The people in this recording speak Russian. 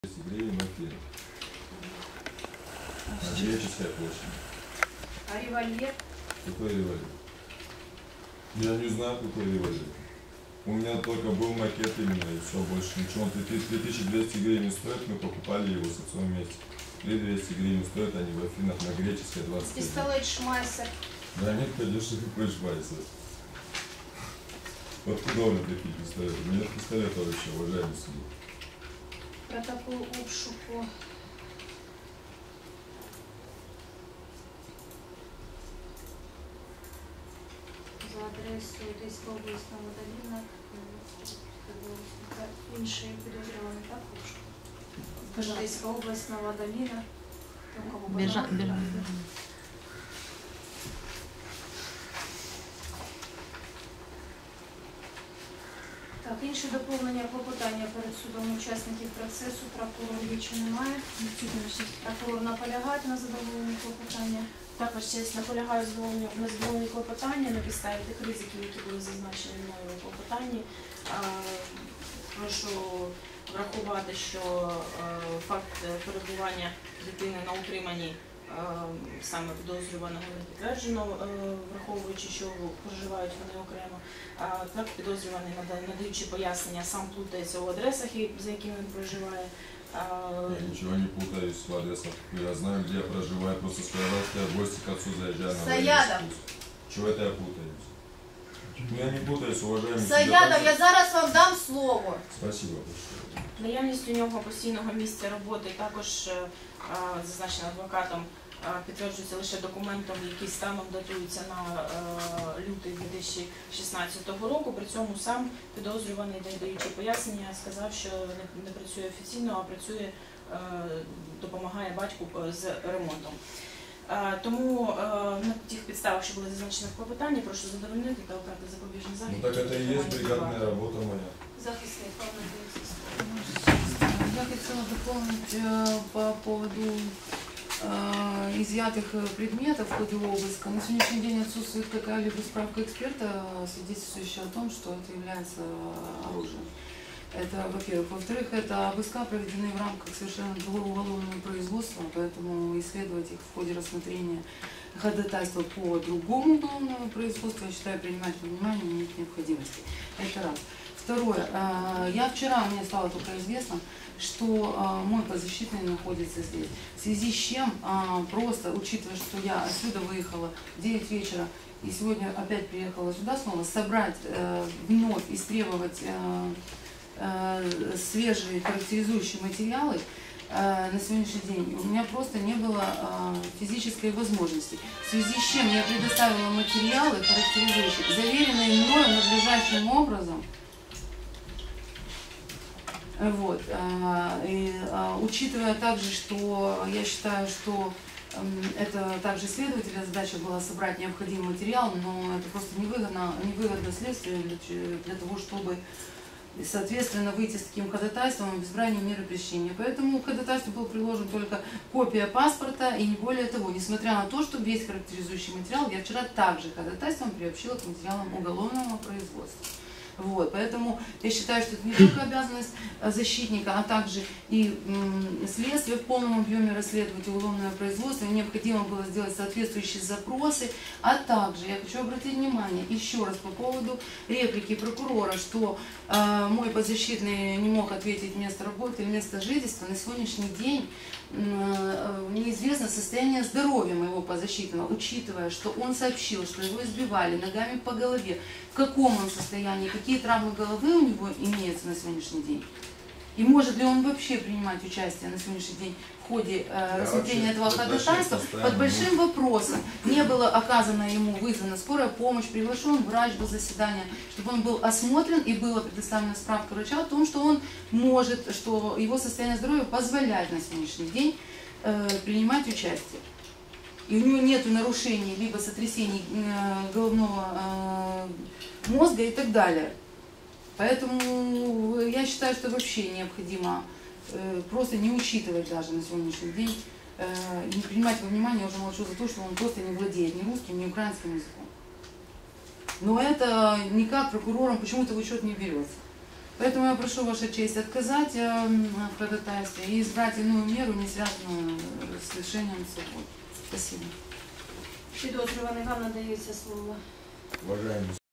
гривен на фильм. Греческая площадь. А револьвер? Какой револьвер? Я не знаю, какой револьвер. У меня только был макет именно, и все, больше ничего. Он 3200 гривен стоит, мы покупали его с отцом вместе. 3200 гривен стоит, они в Афинах на греческой 20. Пистолет Шмайсер. Да нет, конечно, какой Шмайсер. Откуда у меня такие пистолеты? У меня пистолета вообще, уважаемый суд. Протокол обшуку. За адресою Одеського обласного Доліна. Інший підозрюваний, так, обшук? Одеського обласного Доліна. Так, інші доповнення клопотання перед судом учасників процесу. Прокурор більше немає. Прокурор наполягає на задоволенні клопотання. Також честь наполягаю на задоволенні клопотання на підставі тих ризиків, які були зазначені мною у клопотанні. Прошу врахувати, що факт перебування дитини на утриманні саме підозрюваного не підтверджено, враховуючи, що проживають вони окремо. Так, підозрюваний, надаючи пояснення, сам плутається у адресах, за якими він проживає. Я ничего не путаюсь в адресах. Я знаю, где я проживаю. Просто сказал, что я в гости к отцу заезжаю на Саядов! Чего это я путаюсь? Я не путаюсь, уважаемый. Саядов, я зараз вам дам слово. Спасибо большое. Наявність у нього постійного місця роботи також зазначена адвокатом, підтверджується лише документом, який станом датується на лютий 2016 року. При цьому сам підозрюваний, даючи пояснення, сказав, що не працює офіційно, а працює, допомагає батьку з ремонтом. Тому на тих підставах, що були зазначені в клопотанні, прошу задовольнити та обрати запобіжний захід. Ну так это и есть бригадная работа моя. Захисник, пане Я хотела дополнить по поводу изъятых предметов в ходе обыска. На сегодняшний день отсутствует какая-либо справка эксперта, свидетельствующая о том, что это является оружием. Это, во-первых. Во-вторых, это обыска проведены в рамках совершенно другого уголовного производства, поэтому исследовать их в ходе рассмотрения ходатайства по другому уголовному производству, я считаю, принимать во внимание нет необходимости. Это раз. Второе. Я вчера, мне стало только известно, что мой подзащитный находится здесь. В связи с чем, просто учитывая, что я отсюда выехала в 9 вечера и сегодня опять приехала сюда снова, собрать, вновь истребовать свежие характеризующие материалы на сегодняшний день у меня просто не было физической возможности. В связи с чем я предоставила материалы характеризующие, заверенные мною надлежащим образом. Вот. И, учитывая также, что я считаю, что это также следователя задача была собрать необходимый материал, но это просто невыгодно следствию для того, чтобы соответственно выйти с таким ходатайством об избрании меры пресечения. Поэтому к ходатайству был приложен только копия паспорта и не более того. Несмотря на то, что весь характеризующий материал я вчера также ходатайством приобщила к материалам уголовного производства. Вот, поэтому я считаю, что это не только обязанность защитника, а также и следствие в полном объеме расследовать уголовное производство. Необходимо было сделать соответствующие запросы, а также я хочу обратить внимание еще раз по поводу реплики прокурора, что мой подзащитный не мог ответить место работы и место жительства. На сегодняшний день неизвестно состояние здоровья моего подзащитного, учитывая, что он сообщил, что его избивали ногами по голове. В каком он состоянии, какие травмы головы у него имеются на сегодняшний день? И может ли он вообще принимать участие на сегодняшний день в ходе рассмотрения этого ходатайства? Под большим вопросом. Не было оказано ему, вызвана скорая помощь, приглашен врач до заседания, чтобы он был осмотрен и была предоставлена справка врача о том, что он может, что его состояние здоровья позволяет на сегодняшний день принимать участие. И у него нет нарушений, либо сотрясений головного мозга и так далее. Поэтому я считаю, что вообще необходимо просто не учитывать даже на сегодняшний день, не принимать во внимание, я уже молчу за то, что он просто не владеет ни русским, ни украинским языком. Но это никак прокурором почему-то в учет не берется. Поэтому я прошу Ваша честь отказать в ходатайстве и избрать иную меру, не связанную с лишением свободы. Спасибо. Підозрюваний, вам надається слово. Уважаемый